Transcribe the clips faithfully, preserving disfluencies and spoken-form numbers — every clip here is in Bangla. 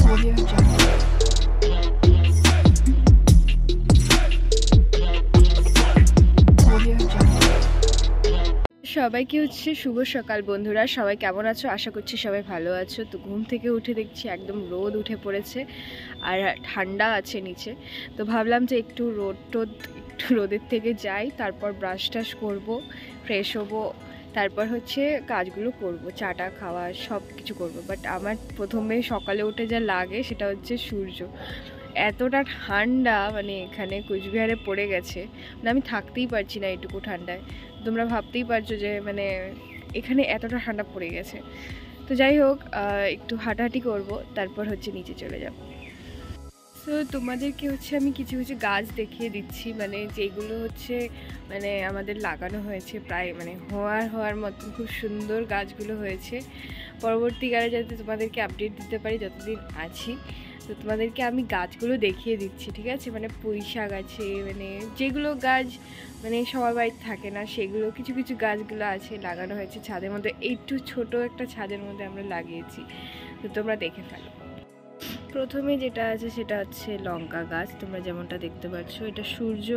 সবাইকে হচ্ছে শুভ সকাল বন্ধুরা, সবাই কেমন আছো? আশা করছি সবাই ভালো আছো। তো ঘুম থেকে উঠে দেখছি একদম রোদ উঠে পড়েছে আর ঠান্ডা আছে নিচে। তো ভাবলাম যে একটু রোদ টোদ একটু রোদের থেকে যাই, তারপর ব্রাশ টাশ করবো, ফ্রেশ হবো, তারপর হচ্ছে কাজগুলো করব, চাটা খাওয়া সব কিছু করবো। বাট আমার প্রথমে সকালে উঠে যা লাগে সেটা হচ্ছে সূর্য। এতটা ঠান্ডা, মানে এখানে কোচবিহারে পড়ে গেছে, মানে আমি থাকতেই পারছি না এইটুকু ঠান্ডায়। তোমরা ভাবতেই পারছো যে মানে এখানে এতটা ঠান্ডা পড়ে গেছে। তো যাই হোক, একটু হাঁটাহাঁটি করব, তারপর হচ্ছে নিচে চলে যাব। তো তোমাদেরকে হচ্ছে আমি কিছু কিছু গাছ দেখিয়ে দিচ্ছি, মানে যেগুলো হচ্ছে মানে আমাদের লাগানো হয়েছে, প্রায় মানে হওয়ার হওয়ার মতন খুব সুন্দর গাছগুলো হয়েছে। পরবর্তীকালে যাতে তোমাদেরকে আপডেট দিতে পারি যতদিন আছি, তো তোমাদেরকে আমি গাছগুলো দেখিয়ে দিচ্ছি, ঠিক আছে? মানে পুঁই শাক আছে, মানে যেগুলো গাছ মানে সবার বাড়িতে থাকে না, সেগুলো কিছু কিছু গাছগুলো আছে লাগানো হয়েছে ছাদের মধ্যে। একটু ছোট একটা ছাদের মধ্যে আমরা লাগিয়েছি, তো তোমরা দেখে ফেলো। প্রথমে যেটা আছে সেটা হচ্ছে লঙ্কা গাছ, তোমরা যেমনটা দেখতে পাচ্ছ। এটা সূর্য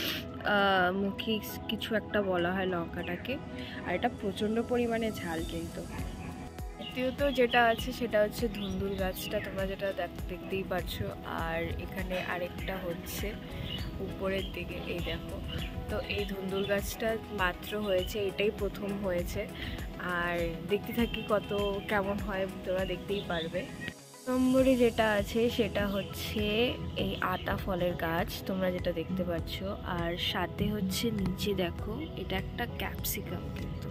মুখী কিছু একটা বলা হয় লঙ্কাটাকে, আর এটা প্রচণ্ড পরিমাণে ঝাল কিন্তু। দ্বিতীয়ত যেটা আছে সেটা হচ্ছে ধুন্দুল গাছটা, তোমরা যেটা দেখতেই পারছো। আর এখানে আরেকটা হচ্ছে উপরের দিকে, এই দেখো। তো এই ধুন্দুল গাছটা মাত্র হয়েছে, এটাই প্রথম হয়েছে। আর দেখতে থাকি কত কেমন হয়, তোমরা দেখতেই পারবে। নম্বরে যেটা আছে সেটা হচ্ছে এই আতা ফলের গাছ, তোমরা যেটা দেখতে পাচ্ছ। আর সাথে হচ্ছে নিচে দেখো, এটা একটা ক্যাপসিকাম, কিন্তু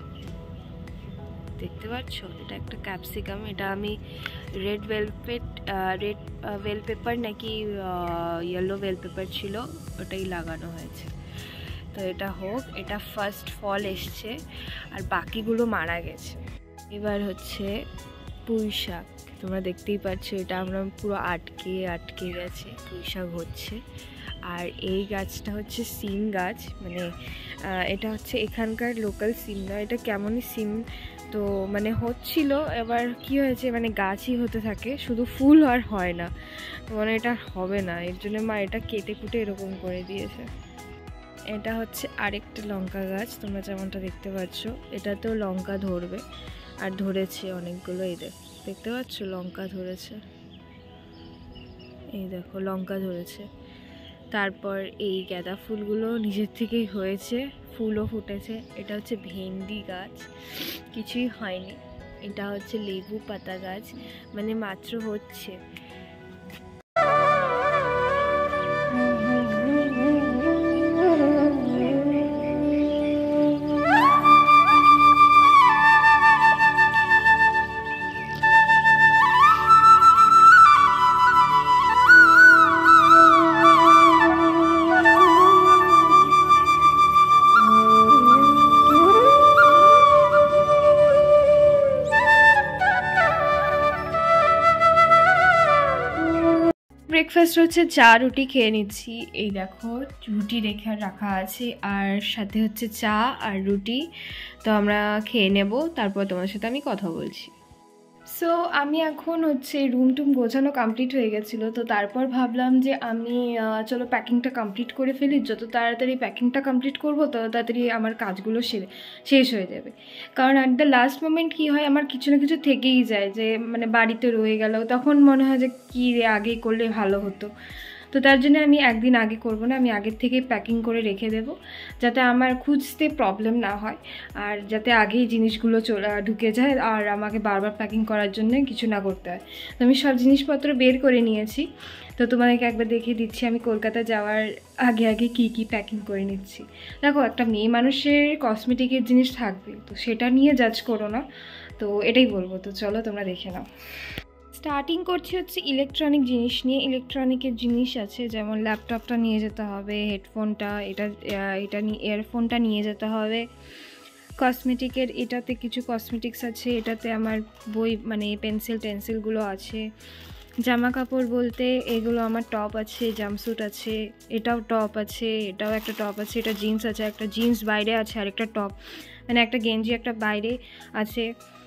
দেখতে পাচ্ছ এটা একটা ক্যাপসিকাম। এটা আমি red velvet red bell pepper নাকি ইয়েলো ওয়েল পেপার ছিল, ওটাই লাগানো হয়েছে। তো এটা হোক, এটা ফার্স্ট ফল এসছে, আর বাকিগুলো মারা গেছে। এবার হচ্ছে পুঁই শাক, তোমরা দেখতেই পাচ্ছ, এটা আমরা পুরো আটকে আটকে গেছে, পুঁই শাক হচ্ছে। আর এই গাছটা হচ্ছে সিম গাছ, মানে এটা হচ্ছে এখানকার লোকাল সিম না, এটা কেমনই সিম। তো মানে হচ্ছিল, এবার কি হয়েছে, মানে গাছই হতে থাকে, শুধু ফুল আর হয় না, তো মানে এটা হবে না, এর জন্য মা এটা কেটে কুটে এরকম করে দিয়েছে। এটা হচ্ছে আরেকটা লঙ্কা গাছ, তোমরা যেমনটা দেখতে পাচ্ছ। এটাতেও লঙ্কা ধরবে, আর ধরেছে অনেকগুলো, এই দেখতে পাচ্ছ লঙ্কা ধরেছে, এই দেখো লঙ্কা ধরেছে। তারপর এই গাঁদা ফুলগুলো নিজের থেকেই হয়েছে, ফুলও ফুটেছে। এটা হচ্ছে ভেন্ডি গাছ, কিছুই হয়নি। এটা হচ্ছে লেবু পাতা গাছ, মানে মাত্র হচ্ছে। ব্রেকফাস্ট হচ্ছে চা রুটি খেয়ে নিচ্ছি, এই দেখো রুটি রেখে রাখা আছে, আর সাথে হচ্ছে চা আর রুটি। তো আমরা খেয়ে নেব, তারপর তোমার সাথে আমি কথা বলছি। সো আমি এখন হচ্ছে রুম টুম গোছানো কমপ্লিট হয়ে গেছিলো, তো তারপর ভাবলাম যে আমি চলো প্যাকিংটা কমপ্লিট করে ফেলি। যত তাড়াতাড়ি প্যাকিংটা কমপ্লিট করবো তত তাড়াতাড়ি আমার কাজগুলো শেষ হয়ে যাবে। কারণ অ্যাট দ্য লাস্ট মোমেন্ট কী হয়, আমার কিছু না কিছু থেকেই যায়, যে মানে বাড়িতে রয়ে গেল, তখন মনে হয় যে কী রে আগেই করলে ভালো হতো। তো তার জন্য আমি একদিন আগে করব না, আমি আগের থেকে প্যাকিং করে রেখে দেব, যাতে আমার খুঁজতে প্রবলেম না হয়, আর যাতে আগেই জিনিসগুলো চলে ঢুকে যায়, আর আমাকে বারবার প্যাকিং করার জন্য কিছু না করতে হয়। তো আমি সব জিনিসপত্র বের করে নিয়েছি, তো তোমাদেরকে একবার দেখিয়ে দিচ্ছি আমি কলকাতা যাওয়ার আগে আগে কি কি প্যাকিং করে নিচ্ছি। দেখো, একটা মেয়ে মানুষের কসমেটিকের জিনিস থাকবে, তো সেটা নিয়ে জাজ করো না, তো এটাই বলবো। তো চলো তোমরা দেখে নাও। স্টার্টিং করছি হচ্ছে ইলেকট্রনিক জিনিস নিয়ে। ইলেকট্রনিকের জিনিস আছে, যেমন ল্যাপটপটা নিয়ে যেতে হবে, হেডফোনটা এটা এটা নিয়ে ইয়ারফোনটা নিয়ে যেতে হবে। কসমেটিকের এটাতে কিছু কসমেটিক্স আছে, এটাতে আমার বই মানে পেন্সিল টেন্সিলগুলো আছে। জামা কাপড় বলতে এগুলো আমার টপ আছে, জাম্পস্যুট আছে, এটাও টপ আছে, এটাও একটা টপ আছে, এটা জিন্স আছে, একটা জিন্স বাইরে আছে, আর একটা টপ মানে একটা গেঞ্জি একটা বাইরে আছে।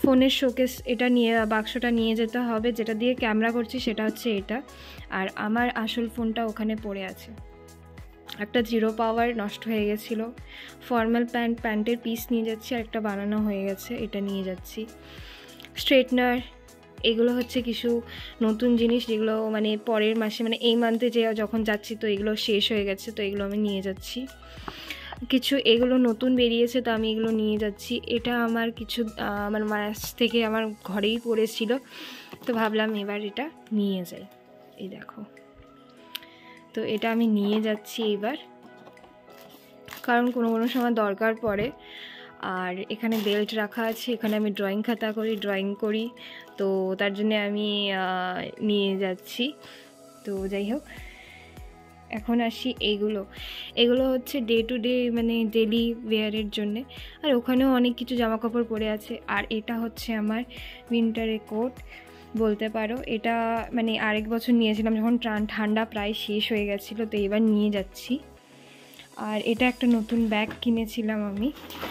ফোনের শোকেস এটা নিয়ে বাক্সটা নিয়ে যেতে হবে, যেটা দিয়ে ক্যামেরা করছি সেটা হচ্ছে এটা। আর আমার আসল ফোনটা ওখানে পড়ে আছে। একটা জিরো পাওয়ার নষ্ট হয়ে গেছিলো, ফর্মাল প্যান্ট প্যান্টের পিস নিয়ে যাচ্ছি, আর একটা বানানো হয়ে গেছে এটা নিয়ে যাচ্ছি। স্ট্রেটনার, এগুলো হচ্ছে কিছু নতুন জিনিস যেগুলো মানে পরের মাসে মানে এই মান্থে যে যখন যাচ্ছি তো এগুলো শেষ হয়ে গেছে, তো এগুলো আমি নিয়ে যাচ্ছি। কিছু এগুলো নতুন বেরিয়েছে তো আমি এগুলো নিয়ে যাচ্ছি। এটা আমার কিছু আমার মাস থেকে আমার ঘরেই পড়েছিল, তো ভাবলাম এবার এটা নিয়ে যাই। এই দেখো, তো এটা আমি নিয়ে যাচ্ছি এবার, কারণ কোনো কোনো সময় দরকার পড়ে। আর এখানে বেল্ট রাখা আছে, এখানে আমি ড্রয়িং খাতা করি, ড্রয়িং করি, তো তার জন্যে আমি নিয়ে যাচ্ছি। তো যাই হোক, এখন আসি এইগুলো এগুলো হচ্ছে ডে টু ডে মানে ডেলি ওয়্যারের জন্যে। আর ওখানেও অনেক কিছু জামা কাপড় পরে আছে। আর এটা হচ্ছে আমার উইন্টারে কোট বলতে পারো। এটা মানে আরেক বছর নিয়েছিলাম যখন ঠান্ডা প্রায় শেষ হয়ে গেছিলো, তো এবার নিয়ে যাচ্ছি। আর এটা একটা নতুন ব্যাগ কিনেছিলাম আমি,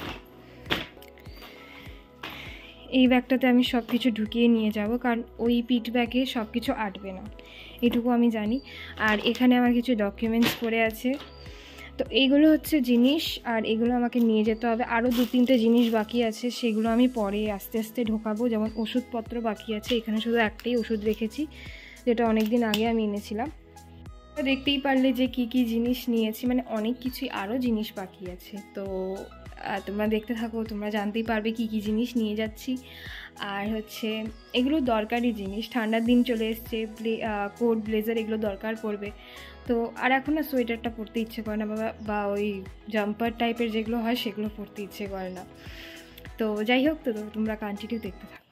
এই ব্যাগটাতে আমি সব কিছু ঢুকিয়ে নিয়ে যাব, কারণ ওই পিঠ ব্যাগে সব কিছু আটবে না, এটুকু আমি জানি। আর এখানে আমার কিছু ডকুমেন্টস পড়ে আছে, তো এইগুলো হচ্ছে জিনিস, আর এগুলো আমাকে নিয়ে যেতে হবে। আরও দু তিনটে জিনিস বাকি আছে, সেগুলো আমি পরে আস্তে আস্তে ঢোকাবো। যেমন ওষুধপত্র বাকি আছে, এখানে শুধু একটাই ওষুধ রেখেছি, যেটা অনেক দিন আগে আমি এনেছিলাম। তো দেখতেই পারলে যে কি কি জিনিস নিয়েছি, মানে অনেক কিছুই আরও জিনিস বাকি আছে। তো তোমরা দেখতে থাকো, তোমরা জানতেই পারবে কি কি জিনিস নিয়ে যাচ্ছি। আর হচ্ছে এগুলো দরকারি জিনিস, ঠান্ডার দিন চলে এসছে, কোট ব্লেজার এগুলো দরকার পড়বে। তো আর এখন না সোয়েটারটা পরতে ইচ্ছে করে না, বাবা, বা ওই জাম্পার টাইপের যেগুলো হয় সেগুলো পরতে ইচ্ছে করে না। তো যাই হোক, তো তোমরা কন্টিনিউ দেখতে থাকো।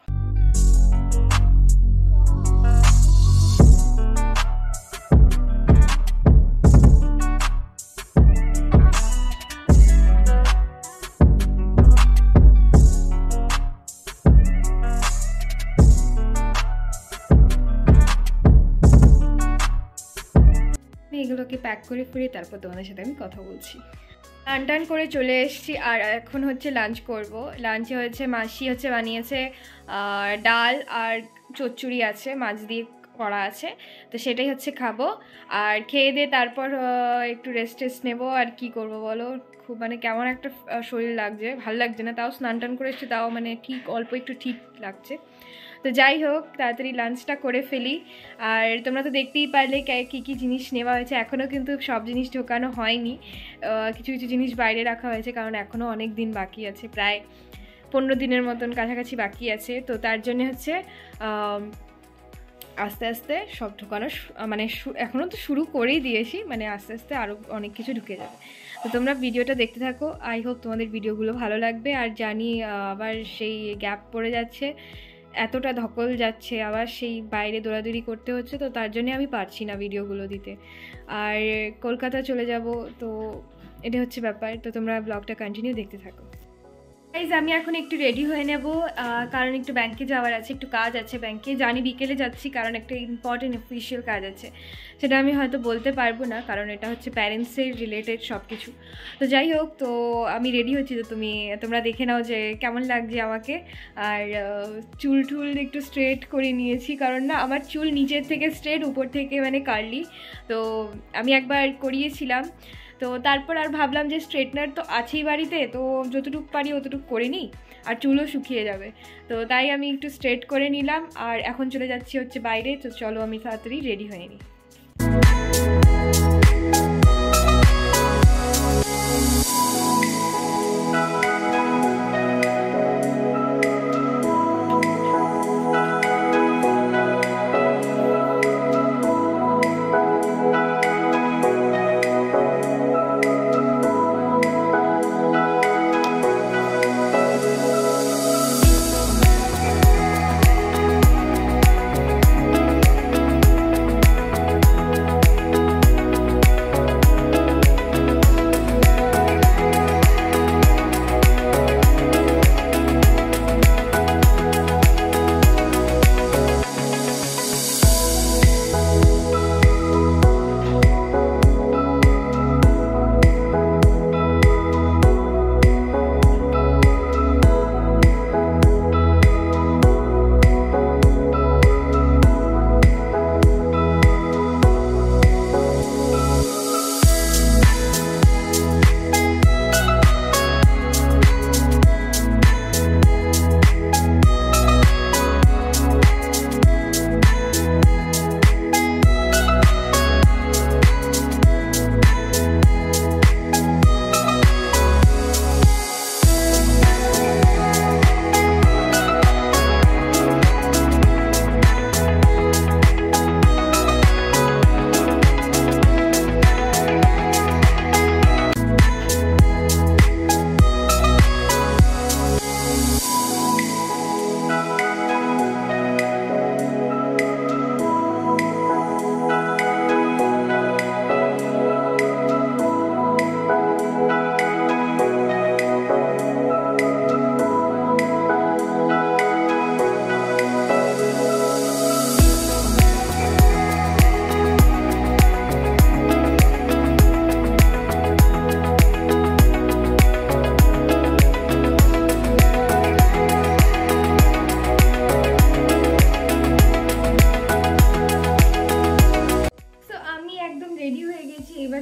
এগুলোকে প্যাক করে ফিরে তারপর তোমাদের সাথে আমি কথা বলছি। টান টান করে চলে এসেছি, আর এখন হচ্ছে লাঞ্চ করব। লাঞ্চে হচ্ছে মাসি হচ্ছে বানিয়েছে ডাল আর চচ্চড়ি আছে, মাছ দিয়ে করা আছে, তো সেটাই হচ্ছে খাবো। আর খেয়ে দিয়ে তারপর একটু রেস্ট টেস্ট নেবো। আর কি করব বলো, খুব মানে কেমন একটা শরীর লাগছে, ভালো লাগছে না। তাও স্নান টান করে এসেছি, তাও মানে ঠিক অল্প একটু ঠিক লাগছে। তো যাই হোক, তাড়াতাড়ি লাঞ্চটা করে ফেলি। আর তোমরা তো দেখতেই পারলে কী কী জিনিস নেওয়া হয়েছে। এখনও কিন্তু সব জিনিস ঢোকানো হয়নি, কিছু কিছু জিনিস বাইরে রাখা হয়েছে, কারণ এখনও অনেক দিন বাকি আছে, প্রায় পনেরো দিনের মতন কাছাকাছি বাকি আছে। তো তার জন্য হচ্ছে আস্তে আস্তে সব ঢোকানো মানে এখনও তো শুরু করেই দিয়েছি, মানে আস্তে আস্তে আরও অনেক কিছু ঢুকে যাবে। তো তোমরা ভিডিওটা দেখতে থাকো, আই হোপ তোমাদের ভিডিওগুলো ভালো লাগবে। আর জানি আবার সেই গ্যাপ পড়ে যাচ্ছে, এতটা ধকল যাচ্ছে, আবার সেই বাইরে দৌড়াদৌড়ি করতে হচ্ছে, তো তার জন্যে আমি পারছি না ভিডিওগুলো দিতে। আর কলকাতা চলে যাব, তো এটা হচ্ছে ব্যাপার। তো তোমরা ব্লগটা কন্টিনিউ দেখতে থাকো। গাইজ, আমি এখন একটু রেডি হয়ে নেব, কারণ একটু ব্যাংকে যাওয়ার আছে, একটু কাজ আছে ব্যাংকে। জানি বিকেলে যাচ্ছি, কারণ একটা ইম্পর্টেন্ট অফিসিয়াল কাজ আছে, সেটা আমি হয়তো বলতে পারবো না, কারণ এটা হচ্ছে প্যারেন্টসের রিলেটেড সব কিছু। তো যাই হোক, তো আমি রেডি হচ্ছি, তো তুমি তোমরা দেখে নাও যে কেমন লাগছে আমাকে। আর চুল টুল একটু স্ট্রেট করে নিয়েছি, কারণ না আমার চুল নিচের থেকে স্ট্রেট, উপর থেকে মানে কার্লি। তো আমি একবার করিয়েছিলাম, তো তারপর আর ভাবলাম যে স্ট্রেটনার তো আছেই বাড়িতে, তো যতটুকু পারি অতটুকু করে নিই, আর চুলও শুকিয়ে যাবে। তো তাই আমি একটু স্ট্রেট করে নিলাম, আর এখন চলে যাচ্ছি হচ্ছে বাইরে। তো চলো আমি তাড়াতাড়ি রেডি হয়ে নিই।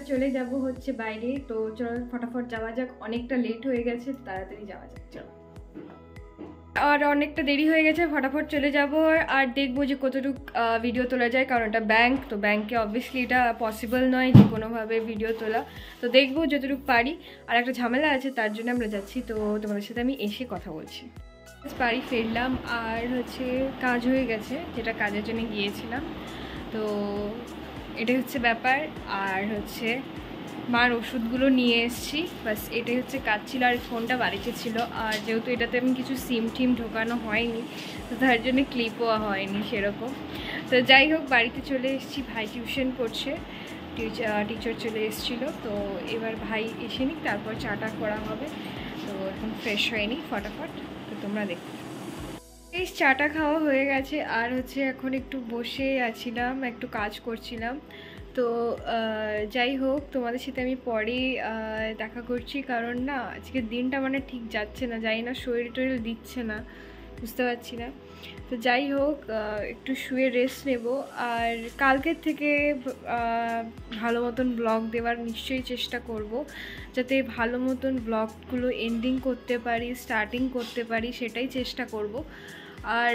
চলে যাব হচ্ছে বাইরে, তো চলো ফটাফট যাওয়া যাক, অনেকটা লেট হয়ে গেছে, তাড়াতাড়ি যাওয়া যাক। চলো, আর অনেকটা দেরি হয়ে গেছে, ফটাফট চলে যাব আর দেখবো যে কতটুকু ভিডিও তোলা যায়, কারণ এটা ব্যাংক, তো ব্যাংকে অবভিয়াসলি এটা পসিবল নয় যে কোনোভাবে ভিডিও তোলা, তো দেখবো যতটুকু পারি। আর একটা ঝামেলা আছে, তার জন্য আমরা যাচ্ছি, তো তোমাদের সাথে আমি এসে কথা বলছি। বাড়ি ফিরলাম আর হচ্ছে কাজ হয়ে গেছে, যেটা কাজের জন্য গিয়েছিলাম, তো এটাই হচ্ছে ব্যাপার। আর হচ্ছে মার ওষুধগুলো নিয়ে এসেছি, বাস এটাই হচ্ছে কাজ ছিল। আর ফোনটা বাড়িতে ছিল, আর যেহেতু এটাতে আমি কিছু সিম টিম ঢোকানো হয়নি, তো তার জন্য ক্লিপও হয়নি সেরকম। তো যাই হোক, বাড়িতে চলে এসেছি, ভাই টিউশন করছে, টিচার টিচার চলে এসেছিলো, তো এবার ভাই এসে নিক, তারপর চাটা করা হবে। তো এখন ফ্রেশ হয়নি ফটাফট, তো তোমরা দেখো। এই চাটা খাওয়া হয়ে গেছে, আর হচ্ছে এখন একটু বসে আছিলাম, একটু কাজ করছিলাম। তো যাই হোক, তোমাদের সাথে আমি পরে দেখা করছি, কারণ না আজকের দিনটা মানে ঠিক যাচ্ছে না, জানি না শরীর টরীর দিচ্ছে না, বুঝতে পারছি না। তো যাই হোক, একটু শুয়ে রেস্ট নেব, আর কালকের থেকে ভালো মতন ব্লগ দেওয়ার নিশ্চয়ই চেষ্টা করব, যাতে ভালো মতন ব্লগগুলো এন্ডিং করতে পারি, স্টার্টিং করতে পারি, সেটাই চেষ্টা করব। আর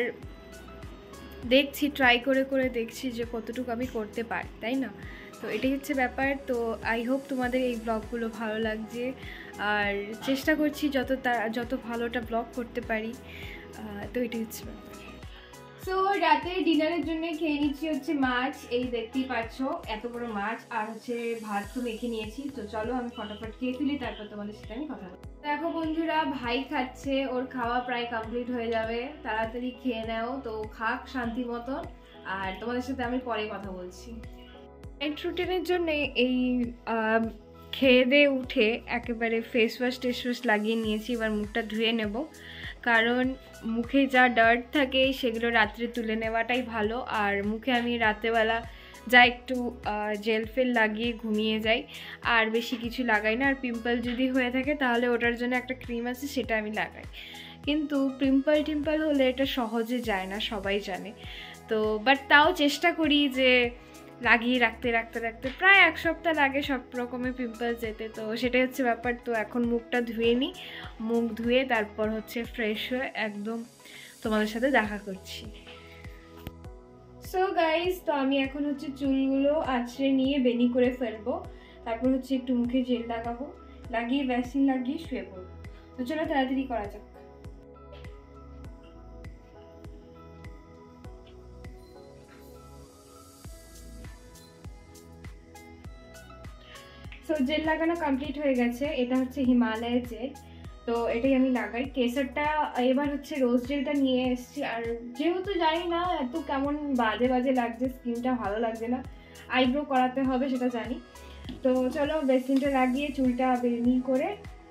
দেখছি, ট্রাই করে করে দেখছি যে কতটুকু আমি করতে পারি, তাই না? তো এটাই হচ্ছে ব্যাপার। তো আই হোপ তোমাদের এই ব্লগগুলো ভালো লাগছে, আর চেষ্টা করছি যত যত ভালোটা ব্লগ করতে পারি। তো এটাই হচ্ছে ব্যাপার। সো রাতে ডিনারের জন্য খেয়ে নিচ্ছি হচ্ছে মাছ, এই দেখতেই পাচ্ছ এত বড় মাছ, আর হচ্ছে ভাত তো মেখে নিয়েছি। তো চলো আমি ফটাফট খেয়ে ফেলি, তারপর তোমাদের সাথে আমি কথা বলবো। দেখো বন্ধুরা, ভাই খাচ্ছে, ওর খাওয়া প্রায় কমপ্লিট হয়ে যাবে, তাড়াতাড়ি খেয়ে নাও, তো খাক শান্তি মতো, আর তোমাদের সাথে আমি পরে কথা বলছি। নাইট রুটিনের জন্য এই খেয়ে দিয়ে উঠে একেবারে ফেস ওয়াশ টেস ওয়াশ লাগিয়ে নিয়েছি, এবার মুখটা ধুয়ে নেব, কারণ মুখে যা ডার্ট থাকে সেগুলো রাত্রে তুলে নেওয়াটাই ভালো। আর মুখে আমি রাতেবেলা যা একটু জেল ফেল লাগিয়ে ঘুমিয়ে যাই, আর বেশি কিছু লাগাই না। আর পিম্পল যদি হয়ে থাকে তাহলে ওটার জন্য একটা ক্রিম আছে, সেটা আমি লাগাই, কিন্তু পিম্পল টিম্পল হলে এটা সহজে যায় না, সবাই জানে। তো বাট তাও চেষ্টা করি যে লাগিয়ে রাখতে রাখতে রাখতে প্রায় এক সপ্তাহ লাগে সব রকমের পিম্পল যেতে, তো সেটাই হচ্ছে ব্যাপার। তো এখন মুখটা ধুয়ে নিই, মুখ ধুয়ে তারপর হচ্ছে ফ্রেশ হয়ে একদম তোমাদের সাথে দেখা করছি। সো গাইজ, তো আমি এখন হচ্ছে চুলগুলো আঁচড়ে নিয়ে বেনি করে ফেলবো, তারপর হচ্ছে একটু মুখে জেল লাগাবো, লাগিয়ে ভ্যাসলিন লাগিয়ে শুয়ে পড়বো। তো চলো তাড়াতাড়ি করা যাক। সো জেল লাগানো কমপ্লিট হয়ে গেছে, এটা হচ্ছে হিমালয়ের জেল, তো এটাই আমি লাগাই। কেসারটা এবার হচ্ছে রোজ জেলটা নিয়ে এসেছি, আর যেহেতু জানি না এত কেমন বাজে বাজে লাগছে, স্কিনটা ভালো লাগছে না, আইব্রো করাতে হবে সেটা জানি। তো চলো ভ্যাসলিনটা লাগিয়ে চুলটা বেনি করে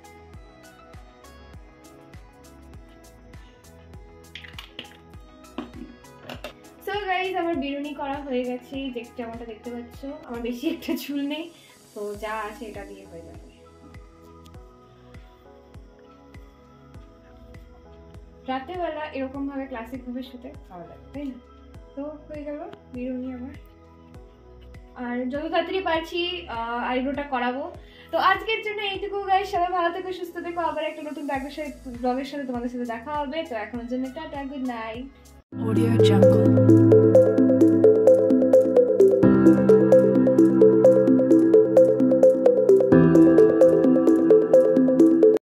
সো গাইজ, আমার বেরুনি করা হয়ে গেছে, দেখতে যেমনটা দেখতে পাচ্ছ, আমার বেশি একটা চুল নেই, তো যা আছে এটা দিয়ে হয়ে যাবে। রাতেবেলা এরকম ভাবে ক্লাসিক ভাবে শুতে ভালো লাগে, তাই না? তো হয়ে গেল বেরুনি আমার, আর যত তাড়াতাড়ি পারছি আইব্রোটা করাবো। তো আজকের জন্য এইটুকু গাইস, সবাই ভালো থেকো, সুস্থ থেকো, আবার একটা নতুন ব্লগের সাথে তোমাদের সাথে দেখা হবে। তো এখনের জন্য tata, good night. Audio jungle.